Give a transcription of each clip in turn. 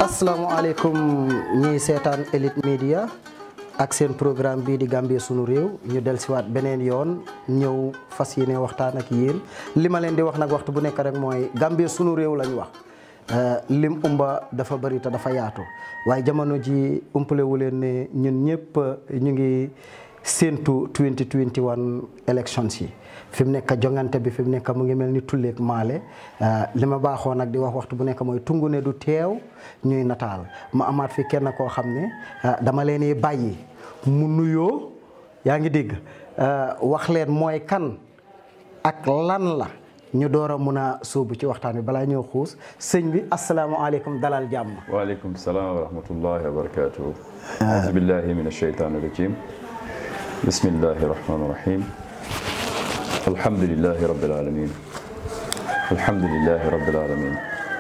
asalaamaaleykum ñiy seetaan Elite Media ak seen programme bii di Gambie sunu réew ñu dellusiwaat beneen yoon ñëw fas yéene waxtaan ak yéen li ma leen di wax nag waxtu bu nekk rek mooy Gambie sunu réew lañ wax lim umba dafa bëri te dafa yaatu waaye jamono ji umpale wu leen ne ñun ñëpp ñu ngi séentu 2021 elections yi fi mu nekk jongante bi fi mu nekk mu ngi mel ni tulleeg maale li ma baaxoo nag di wax waxtu bu nekk mooy tungu ne du teew ñuy nataal ma amaat fi kenn koo xam ne dama leen bàyyi mu nuyoo yaa ngi dégg wax leen mooy kan ak lan la ñu door a mun a sóobu ci waxtaan bi balaa ñëw xuus sëñ bi asalaamaaleykum dalal jàmm. waaleykum salaam wa rahmatullahi wa barakaatuhu. auzu billahi min ashaytaani rajim. bismillahi rahmaani rahim. alhamdulillahi rabbil alamin. alhamdulillahi rabbil alamin.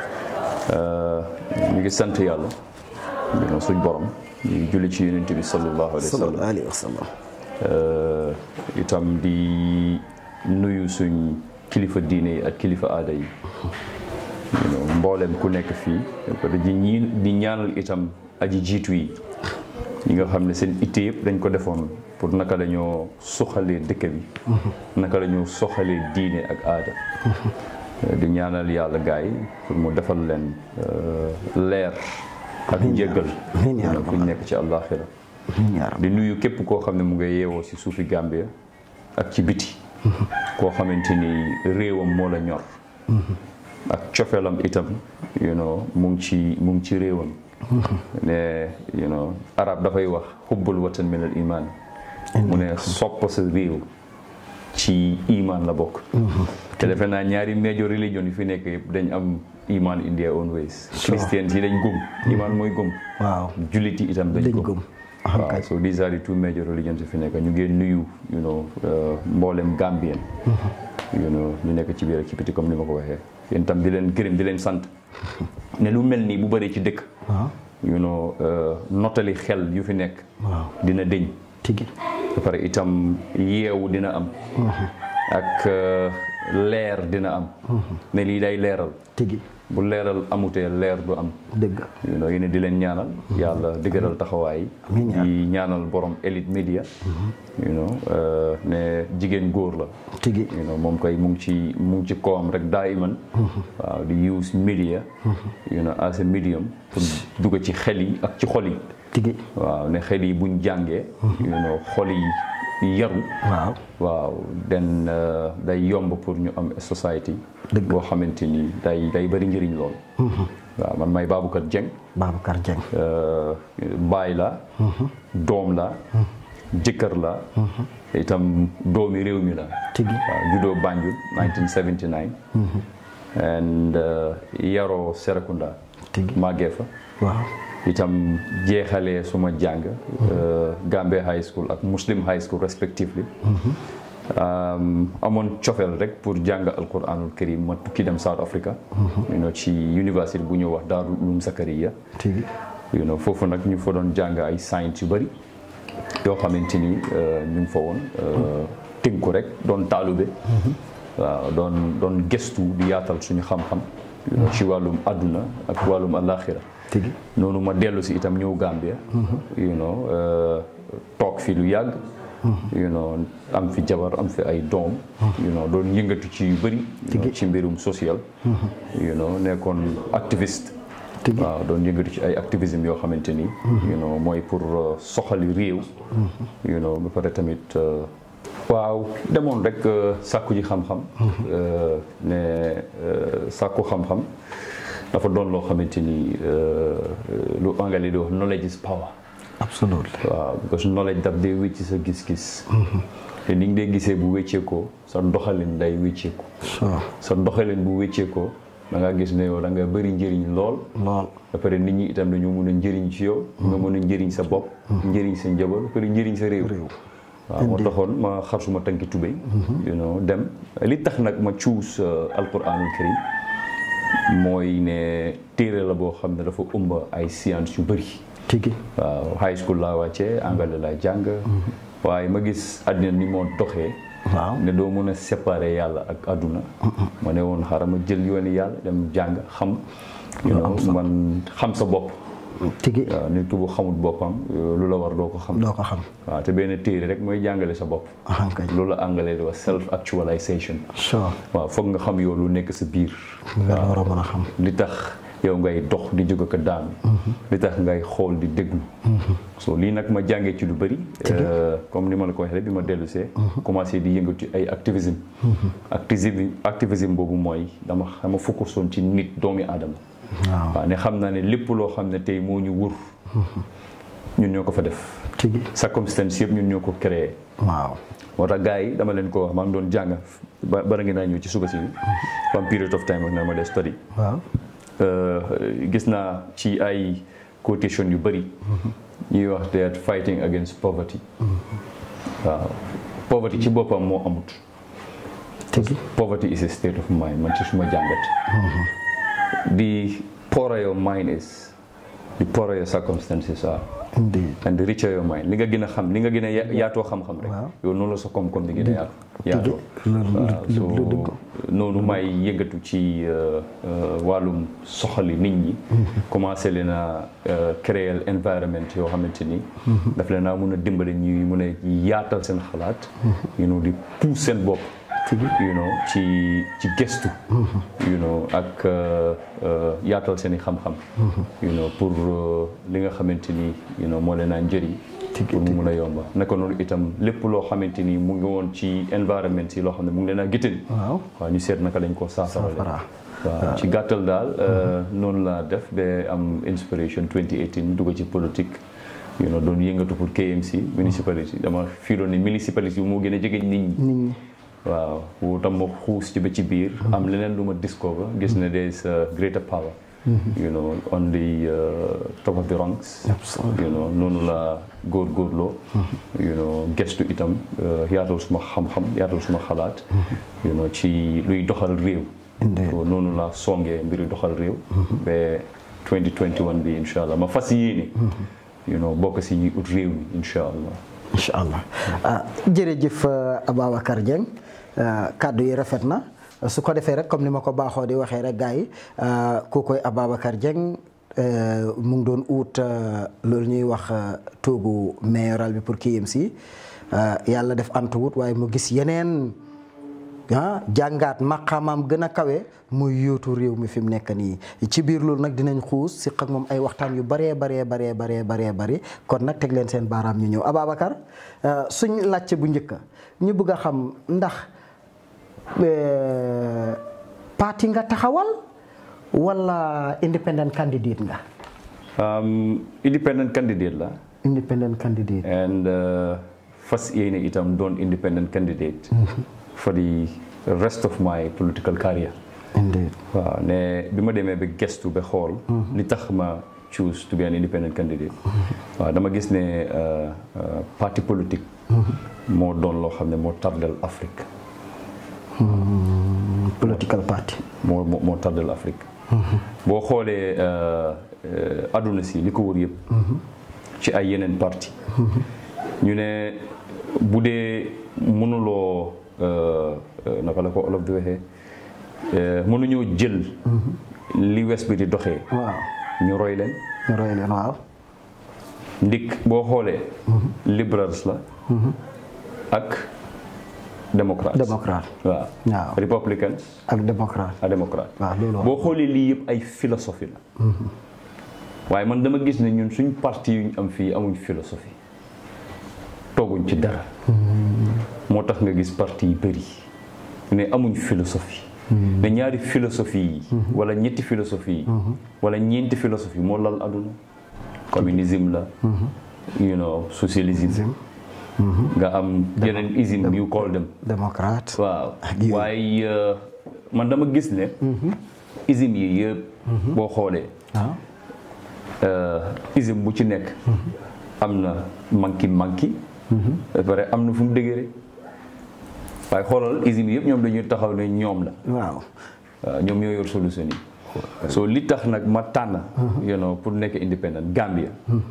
ñu ngi sant yàlla. ñu suñ borom. ñu ngi julli ci yonent bi sallallahu alayhi wa sallam. itam di nuyu suñ kilifa diine yi ak kilifa aada yi. mboolem ku nekk fii. di ñaanal itam aji jiitu yi. ñi nga xam ne seen itte yëpp dañ ko defoon pour naka la ñoo soxalee dëkk bi. naka la ñoo soxalee diine ak aada. di ñaanal yàlla gaay pour mu defal leen leer ak njëggal. fu ñu nekk ci àllaaxira. di nuyu képp koo xam ne mu nga yeewoo si suufi Gambia ak ci biti. koo xamante ni réewam moo la ñor. ak cofeelam itam mu ngi ci réewam. ne arab dafay wax xubbul watan min al iman. mu ne sopp sa réew ci iman la bokk. te defe naa ñaari major religion yi fi nekk yëpp dañ am iman in their own ways. christians yi dañ gëm iman mooy gëm. waaw jullit yi itam dañ gëm. waaw so these are the two major religions yi fi nekk ñu ngeen nuyu mboolem Gambien. ñu nekk ci biir ak ci biti comme ni ma ko waxee. yéen itam di leen gërëm di leen sant. ne lu mel nii bu bëree ci dëkk. nottali xel yu fi nekk. dina dëñ. tigi ba pare itam yeewu dina am. ak leer dina am. ne lii day leeral. tigi bu leeral amutee leer du am. dëgg yéen di leen ñaanal. yàlla dëgëral taxawaay. di ñaanal borom Elite Media. ne jigéen góor la. tigi moom koy mu ngi ci kawam rek daayiman. waaw di use media. as a medium pour dugg ci xel yi ak ci xol yi. tigi waaw ne xel yi buñ jàngee. xol yi yaru. waaw den day yomb pour ñu am society. boo xamante ni day bëri njëriñ lool. waaw man may Baboucarr Dieng. Baboucarr Dieng. baay la. doom la. jëkkër la. itam doomi réew mi la. tigi waaw juddoo Banjul 1979. and yaroo Serekunda. tigi màggee fa. waaw itam jeexalee suma jàng. Gambia High School ak Muslim High School respectively. amoon cofeel rek pour jàng alquranul karim ma tukki dem South Africa. ci université bu ñu wax Daarul Ulum Zakariya. foofu nag ñu fa doon jàng ay science yu bëri. yoo xamante ni ñu ngi fa woon. tënku rek doon taalube. waaw doon gëstu di yaatal suñu xam-xam. ci wàllum àdduna ak wàllum àllaaxira. noonu ma dellu si itam ñëw Gambia. toog fi lu yàgg. am fi jabar am fi ay doom. doon yëngatu ci yu bëri. ci mbirum social. nekkoon activiste. waaw doon yëngatu ci ay activisme yoo xamante ni. mooy pour soxali réew. ba pare tamit. waaw demoon rek sàkku ji xam-xam. ne sàkku xam-xam dafa doon loo xamante ni lu anglais di wax knowledge is power. absolutely waaw because knowledge daf dee wécci sa gis-gis. te ni nga dee gisee bu wécceekoo sa doxalin day wécceeku. sa doxalin bu wécceekoo da nga gis ne yow da nga bëri njëriñ lool. ba pare nit ñi itam dañu mën a njëriñ ci yow. nga mën a njëriñ sa bopp. njëriñ sa njaboot ba pare njëriñ sa réew. waaw moo taxoon ma xar suma tànki tubéy. dem li tax nag ma choose alquranul karim mooy ne téere la boo xam ne dafa ëmb ay science yu bëri. tigi waaw high school laa wàccee anglais laa jàng. waaye ma gis àddina ni moo doxee. waaw ne doo mën a séparer yàlla ak àdduna. ma ne woon xaaral ma jël yooni yàlla dem jàng xam man xam sa bopp. tigi waaw nit ki bu xamul boppam lu la war doo ko xam. waaw te benn téere rek mooy jàngale sa bopp. loolu la anglais di wax self actualisation. waaw foog nga xam yow lu nekk sa biir. nga war a mën a xam. li tax yow ngay dox di jóg ko daanu. li tax ngay xool di déglu. so lii nag ma jàngee ci lu bëri. comme ni ma la ko waxee rek bi ma dellu see. commencé di yëngatu ay activisme. activisme boobu mooy dama focus ci nit doomi aadama. waaw ne xam naa ne lépp loo xam ne tey moo ñu wër. ñun ñoo ko fa def. circonstance yëpp ñun ñoo ko créé. waaw moo tax gars yi dama leen ko wax maa ngi doon jàng bara ngeen naa ñëw ci suba si one period of time na ma dee study. waaw gis naa ci ay quotation yu bëri. ñuy wax they are fighting against poverty. waaw poverty ci boppam moo amut. poverty is a state of mind man ci suma jàngat. The poorer your mind is, the poorer your circumstances are. Indeed. And the richer your mind. Li nga gën a xam li nga gën a yaatoo xam-xam rek. yow noonu la sa koom-koom di gën a yaatoo. so noonu may yëngatu ci wàllum soxali nit ñi. commencé leen a créer environment yoo xamante ni. daf leen a mun a dimbale ñuy mun a yaatal seen xalaat. di pousse seen bopp. ci gestu. ak yaatal seen i xam-xam. pour li nga xamante ni moo leen a njëriñ. pour mu mun a yomba naka noonu itam lépp loo xamante ni mu ngi woon ci environnement yi loo xam ne mu ngi leen a gittin. waaw ñu seet naka lañ ko saafara. waaw ci gàttal daal noonu laa def ba am inspiration 2018 dugg ci politique. doon yëngatu pour KMC municipality dama fiiloon ne municipality moo gën a jege nit ñi. waaw wu tam ma xuus ci ba ci biir. am leneen lu ma discover gis ne there is a greater power. on the top of the ranks. noonu la góorgóorloo. gestu itam yaatal suma xam-xam yaatal suma xalaat. ci luy doxal réew. noonu la songee mbiri doxal réew. ba 2021 bi incha allah ma fas yéene. bokk si ñuy ut réew mi incha allah. incha allah jërëjëf Ababacar Dieng kàddu yi rafet na su ko defee rek comme ni ma ko baaxoo di waxee rek gars yi ku koy Ababacar Dieng mu ngi doon ut loolu ñuy wax toogu mayoral bi pour KMC yàlla def antuwut waaye mu gis yeneen jàngaat maqaamam gën a kawe muy yóotu réew mi fi mu nekk nii ci biir loolu nag dinañ xuus si ak moom ay waxtaan yu bëree kon nag teg leen seen baaraam ñu ñëw Ababacar suñ laajte bu njëkk ñu bëgg a xam ndax parti nga taxawal wala independent candidate nga. Independent candidate la. Independent candidate. And fas yéene itam doon independent candidate. For the rest of my political career. Indeed. waaw ne bi ma demee ba gestu ba xool. li tax ma choose to be an independent candidate. waaw dama gis ne parti politique. moo doon loo xam ne moo tardel Afrique. political party. moo tardel Afrique. boo xoolee adduna si li ko wër yëpp. ci ay yeneen parti. ñu ne bu dee mënuloo. naka la ko olof di waxee mënuñoo jël li wes bi di doxee. waaw ñu roy leen. waaw. ndik boo xoolee. liberals la. ak démocrate. waaw. republicans. ak démocrate. waaw boo xoolee lii yëpp ay philosophie la. waaye man dama gis ne ñun suñ parti yu ñu am fii amuñ philosophie. tooguñ ci dara. moo tax nga gis parti yu bëri ne amuñ philosophie. ne ñaari philosophie yi. wala ñetti philosophie yi. wala ñeenti philosophie moo lal aduna. communisme la. socialisme. nga am yeneen isme you call them. démocrate. waaw waaye man dama gis ne. isme yi yëpp. boo xoolee. isme bu ci nekk. am na manki. ba pare am na fu mu dëgëre. waaye xoolal isme yëpp ñoom dañuy taxaw ne ñoom la. waaw ñoom ñoo yor solution yi. so li tax nag ma tànn. pour nekk independent Gambia.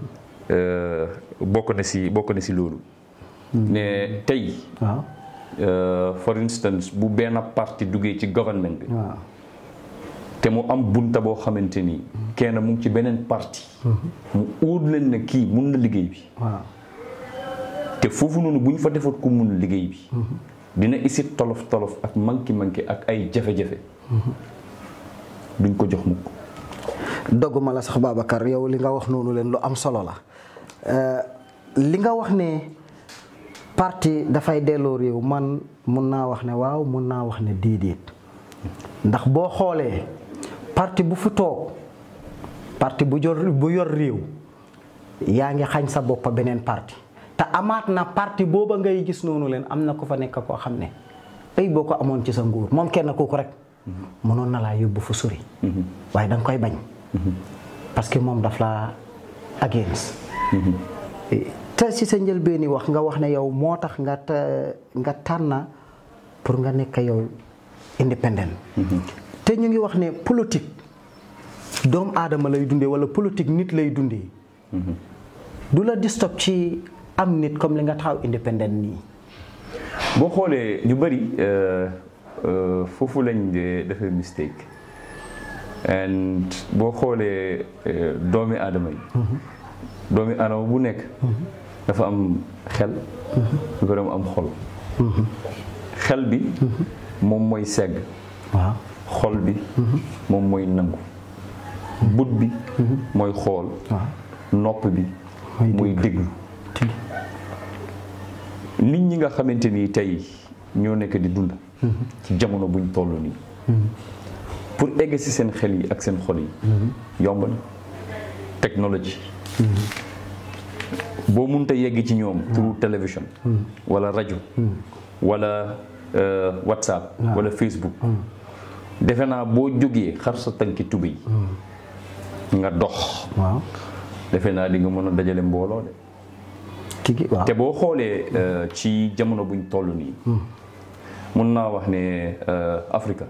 bokk na si loolu. ne tey. waaw. for instance bu benn parti duggee ci government bi. waaw. te mu am bunta boo xamante ni kenn mu ngi ci beneen parti mu óor leen ne kii mun na liggéey bi waaw te foofu noonu bu ñu fa defoot ku mun liggéey bi dina isi tolof tolof ak manki ak ay jafe-jafe duñ ko jox mukk dogguma la sax Babacar yow li nga wax noonu leen lu am solo la li nga wax ne parti dafay delloo réew man mun naa wax ne waaw mun naa wax ne déedéet ndax boo xoolee parti bu fi toog parti bu yor réew yaa ngi xañ sa bopp beneen parti te amaat na parti booba ngay gis noonu leen am na ko fa nekk koo xam ne ay boo ko amoon ci sa nguur moom kenn kooku rek mënoon na laa yóbbu fu sori waaye danga koy bañ parce que moom daf laa against te si sa njëlbeeni wax nga wax ne yow moo tax nga tànna pour nga nekk yow indépendant te ñu ngi wax ne politique doomu aadama lay dundee wala politique nit lay dundee du la disturb ci am nit comme li nga taxaw indépendant nii boo xoolee ñu bëri foofu lañ defee mistake and boo xoolee doomi aadama yi doomi aadama bu nekk dafa am xel du ko dem am xol xel bi moom mooy segg waaw xol bi moom mooy nangu but bi mooy xool nopp bi mooy déglu nit ñi nga xamante ni tey ñoo nekk di dund ci jamono buñ toll nii pour egg ci seen xel yi ak seen xol yi yomb na technologie boo mënta yegg ci ñoom through télévision wala rajo wala WhatsApp wala Facebook defe naa boo jógee xar sa tànki tubéy nga dox waaw defe naa di nga mën a dajale mbooloo de te boo xoolee ci jamono buñ toll nii mun naa wax ne Africa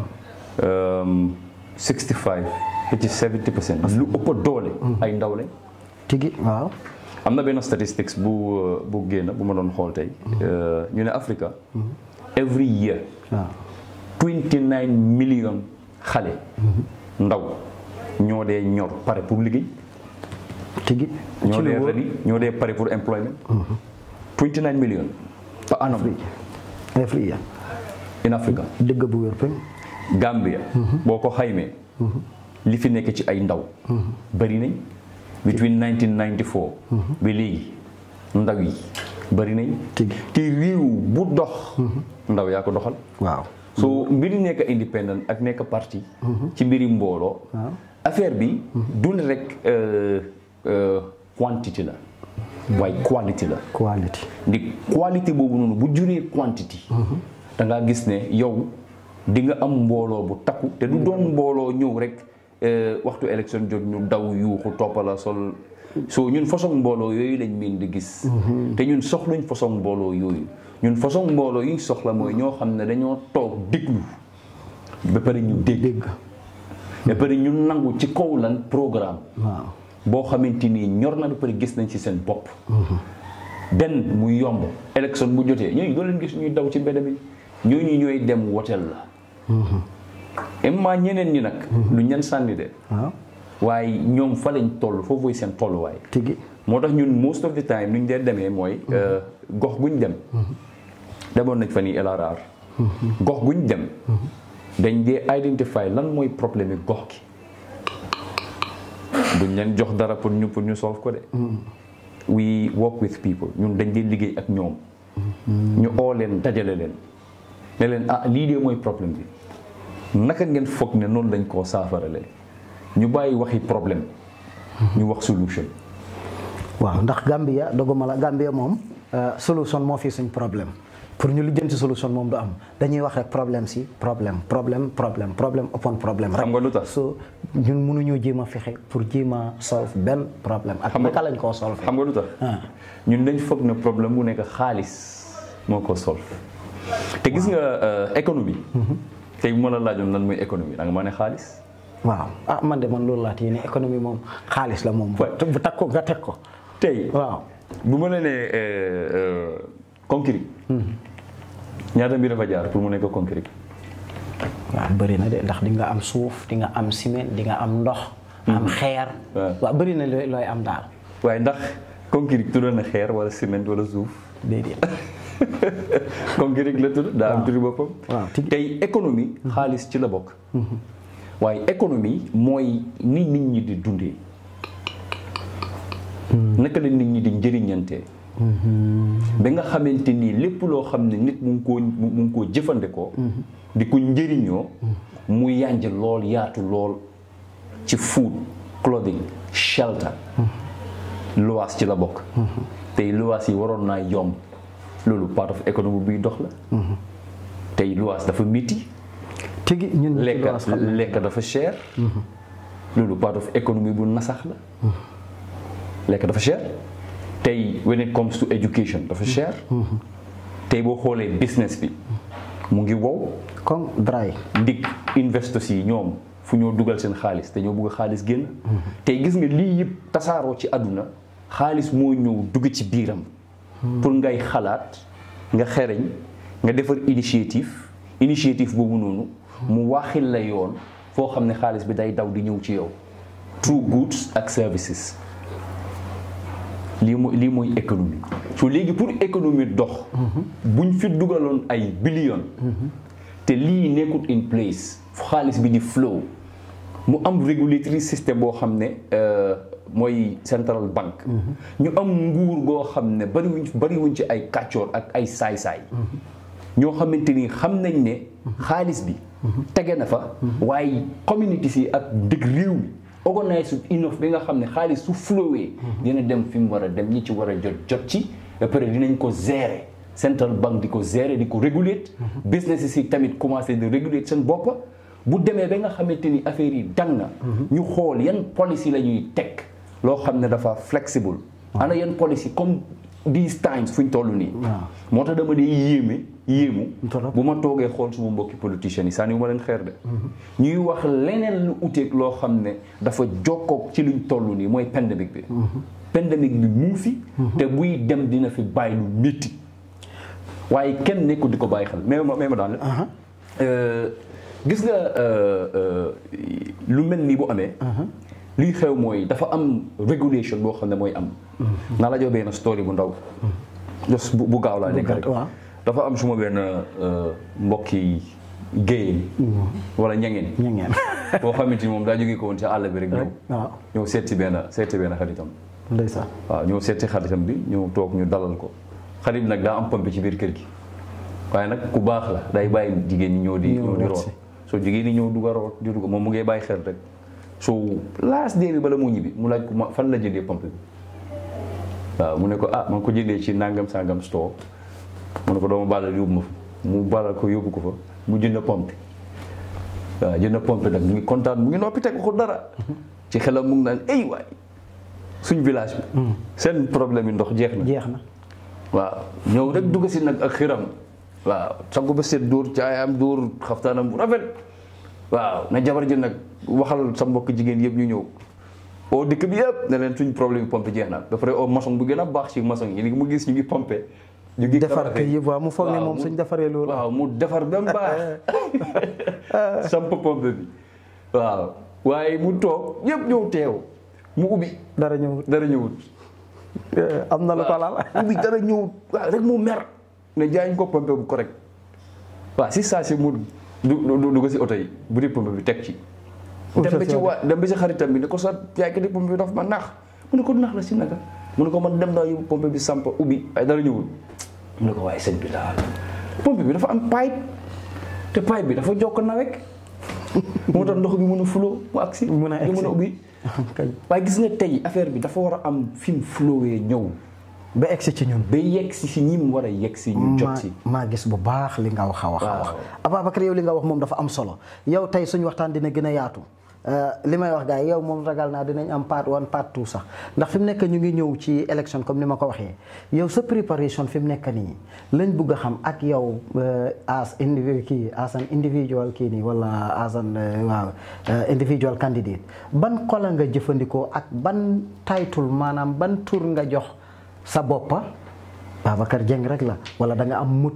65 ci 70% lu ëpp doole ay ndaw lañ tigi waaw am na benn statistics bu génn bu ma doon xool tey ñu ne Africa every year 29 million xale ndaw ñoo dee ñor pare pour liggéey tigi ñoo dee ready ñoo dee pare pour employment 29 million par annum every year in Africa dëgg bu wér peñ Gambia boo ko xaymee li fi nekk ci ay ndaw bari nañ between 1994 ba léegi ndaw yi bari nañ te réew bu dox ndaw yaa ko doxal waaw so mbiri nekk indépendant ak nekk parti ci mbiri mbooloo affaire bi dun rek quantité la waaye quality la ndi quality boobu noonu bu juree quantity da ngaa gis ne yow di nga am mbooloo bu takku te du doon mbooloo ñëw rek waxtu élection jot ñu daw yuuxu toppala sol so ñun façon mbooloo yooyu lañ miin di gis te ñun soxluñ façon mbooloo yooyu ñun façon mbooloo yi soxla mooy ñoo xam ne dañoo toog déglu ba pare ñu dégg ba pare ñu nangu ci kaw lan programme boo xamante ni ñor na ba pare gis nañ ci seen bopp benn muy yomb élection bu jotee ñooñu doo leen gis ñuy daw ci mbedd mi ñooñu ñooy dem woteel la imma ñeneen ñi nag lu ñan sànni de waaye ñoom fa lañ toll foofu mooy seen tolluwaay moo tax ñun most of the time nu ñu dee demee mooy gox guñ dem demoon nañ fa nii LRR gox guñ dem dañ dee identify lan mooy problème yi gox gi duñ leen jox dara pour ñu solve ko de we work with people ñun dañ dee liggéey ak ñoom ñu oo leen dajale leen ne leen lii dee mooy problème bi naka ngeen foog ne noonu lañ koo saafarale ñu bàyyi waxi problème ñu wax solution waaw ndax Gambia doguma la Gambia moom solution moo fi suñ problème pour ñu lijjanti solution moom du am dañuy wax rek problème si problème upon problème rek xam nga lu tax so ñun mënuñoo jéem a fexe pour jéem a solve benn problème ak naka lañ koo solve xam nga lu tax ñun dañ foog ne problème bu nekk xaalis moo ko solve te gis nga économie tey bu ma la laajoon lan mooy économie da nga ma ne xaalis waaw man de man loolu laa téye ne économie moom xaalis la moom bu takk ko nga teg ko tey waaw bu ma la nee concret ñaata mbir dafa jaar pour mu nekk concret waaw bëri na de ndax di nga am suuf di nga am ciment di nga am ndox. am xeer. waaw bëri na looy am daal. waaye ndax concret tudd na xeer wala ciment wala suuf. déedéet. concret la tudd daa am turi boppam. waaw tey économie. xaalis ci la bokk. waaye économie mooy ni nit ñi di dundee. naka la nit ñi di njëriñante. ba nga xamante ni lépp loo xam ne nit mu ngi koo jëfandikoo. di ko njëriñoo. mu yànj lool yaatu lool ci food clothing shelter. luwaas ci la bokk. tey luwaas yi waroon naa yomb loolu part of économie buy dox la. tey luwaas dafa métti. tigi ñun lekk dafa cher. loolu part of économie bu nasax la. lekk dafa cher. tey when it comes to education dafa cher. tey boo xoolee business bi mu ngi wow. comme dry. ndig investors yi ñoom fu ñoo dugal seen xaalis te ñoo bëgg xaalis génn. tey gis nga lii yëpp tasaaroo ci àdduna xaalis moo ñëw dugg ci biiram. pour ngay xalaat nga xereñ nga defar initiative boobu noonu mu waxil la yoon foo xam ne xaalis bi day daw di ñëw ci yow. through goods ak services. lii mooy économie so léegi pour économie dox. buñ fi dugaloon ay billions. te lii nekkut in place xaalis bi di flow mu am regulatory system boo xam ne mooy central bank. ñu am nguur goo xam ne bariwuñ ci ay kàccoor ak ay saay-saay. ñoo xamante ni xam nañ ne xaalis bi tege na fa. waaye communities yi ak dëkk réew mi organise enough bi nga xam ne xaalis su flowee dina dem fi mu war a dem ñi ci war a jot ci ba pare dinañ ko gérer. central bank di ko gérer di ko réguler. business yi tamit commencé de réguler seen bopp. bu demee ba nga xamante ni affaire yi dang na. ñu xool yan policy la ñuy teg. loo xam ne dafa flexible. ana yan policy comme these times fu ñu toll nii. moo tax dama dee yéemu. bu ma toogee xool suma mbokki politiciens yi sànni wu ma leen xeer de. ñuy wax leneen lu uteeg loo xam ne dafa jokkoog ci luñ toll nii mooy pandémique bi. pandémique bi mu fi. te buy dem dina fi bàyyi lu métti. waaye kenn nekkul di ko bàyyi xel mais ma daan la. gis nga lu mel nii bu amee. liy xew mooy dafa am régulation boo xam ne mooy am. naa la jox benn story bu ndaw. jos bu gaaw laa nekk rek. dafa am suma benn mbokki géyeen. wala ñangeen. boo xamante ni moom daa jógee ko woon ci àll bi rek ñëw. ñëw seeti benn xaritam. ndeysaan. waaw ñëw seeti xaritam bi ñëw toog ñu dalal ko. xarit nag daa am pompe ci biir kër gi. waaye nag ku baax la day bàyyi jigéen ñi ñëw di root. soo jigéen ñi ñëw dugg a root di dugg moom mu ngay bàyyi xel rek. soo laas dee bi bala moo ñibbi mu laaj ko fan la jëndee pompe bi. waaw mu ne ko ma ngi ko jëndee ci nangam sangam store. mu ne ko doomu baalal yóbbu ma fa mu baalal ko yóbbu ko fa mu jënd pompe. waaw jënd pompe nag mu ngi kontaan mu ngi noppi teg ko dara. ci xelam mu ngi naan ay waay suñ village bi. seen problème yi ndox jeex na. waaw ñëw rek dugg si nag ak xiram. waaw sangu ba seet dóor caayam dóor xaftaanam bu rafet. waaw na jabar ji nag waxal sa mbokk jigéen yëpp ñu ñëw. oo dëkk bi yëpp ne leen suñ problème pompe jeex na ba pare au maçon bu gën a baax ci maçon yi mu gis ñu ngi pompe. ñu ngi defar kër yëpp waaw mu foog ne moom suñ defaree loolu. waaw mu defar ba mu baax. samp pompe bi. waaw waaye mu toog ñëpp ñëw teew mu ubbi. dara ñëwut. am na lu ko laal. ubbi dara ñëwut waaw rek mu mer. ne jaañ ko pompe bu correct. waaw si saa si mu dugg si oto yi bu di pompe bi teg ci. dem ba ci xaritam bi ne ko sa yaay ka di pompe bi dafa ma naax mu ne ko naax la si naka mu ne ko man dem naa yóbbu pompe bi samp ubbi ay dara ñëwul. mu ne ko waaye sëñ bi daal pompe bi dafa am pipe te pipe bi dafa jokk nawek moo tax ndox bi mën a fuloo mu agsi mën a ubbi. waaye gis nga tey affaire bi dafa war a am fi mu flowee ñëw. ba egsi ci ñun. ba yegsi si ñi mu war a yegsi ñu jot si. maa gis bu baax li nga wax a wax. Ababacar yow li nga wax moom dafa am solo yow tey suñu waxtaan dina gën a yaatu. li may wax gars yi yow moom ragal naa dinañ am part 1 part 2 sax ndax fi mu nekk ñu ngi ñëw ci élection comme ni ma ko waxee yow sa préparation fi mu nekk nii lañ bëgg a xam ak yow as an individual kii nii wala as an individual candidate ban kola nga jëfandikoo ak ban title maanaam ban tur nga jox sa boppa Babacar Jeng rek la wala da nga am moto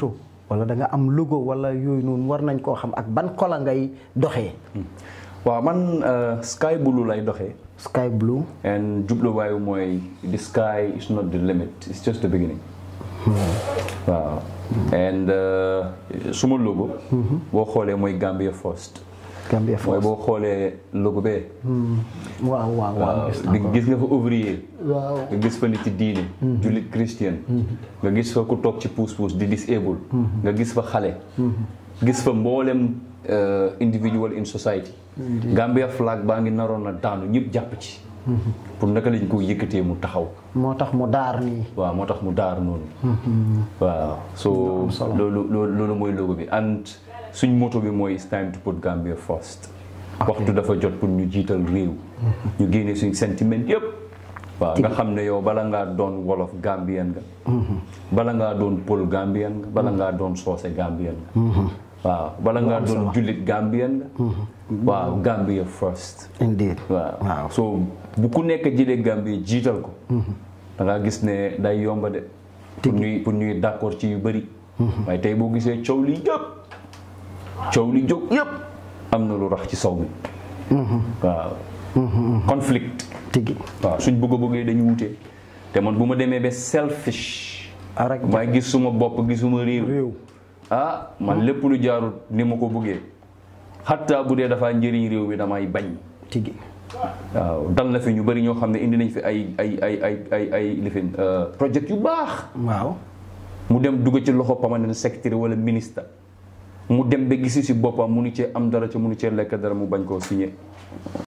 wala da nga am logo wala yooyu noonu war nañ koo xam ak ban kola ngay doxee. waaw man sky blue lay doxee. sky blue. and jubluwaayu mooy the sky is not the limit, it's just the beginning. waaw and suma logo. boo xoolee mooy Gambia First. Gambia First mooy boo xoolee logo bee. waaw gis nga fa ouvrier. waaw nga gis fa nit ci diine. jullit christian. nga gis fa ku toog ci puus-puus di disable. nga gis fa xale. gis fa mboolem individual in society. Gambia flag baa ngi naroon na daanu ñëpp jàpp ci. pour naka lañ ko yëkkatee mu taxaw. moo tax mu daar nii. waaw moo tax mu daar noonu. waaw so loolu mooy logo bi and suñ moto bi mooy it's time to put Gambia first. waxtu dafa jot pour ñu jiital réew. ñu génne suñ sentiment yëpp. waaw nga xam ne yow bala ngaa doon wolof Gambien nga. bala ngaa doon pël Gambien nga bala ngaa doon soose Gambien nga. waaw bala ngaa doon jullit Gambien nga. waaw Gambia first. indeed waaw so bu ku nekk jëlee Gambia jiital ko. da ngaa gis ne day yomba de. pour ñuy d'accord ci yu bëri. waaye tey boo gisee coow li yëpp. coow li jóg yëpp am na lu rax ci sow mi. waaw. conflict. tigi waaw suñ bëgg-bëggee dañu wute. te man bu ma demee ba selfish. rek may gis suma bopp gisuma réew. man lépp lu jaarut ni ma ko bëggee. xataa bu dee dafa njëriñ réew mi damay bañ. tigi waaw dal na fi ñu bëri ñoo xam ne indi nañ fi ay lifin projet yu baax. waaw mu dem dugg ci loxo permanent secretary wala ministre mu dem ba gisi si boppam munu cee am dara ci munu cee lekk dara mu bañ koo signé.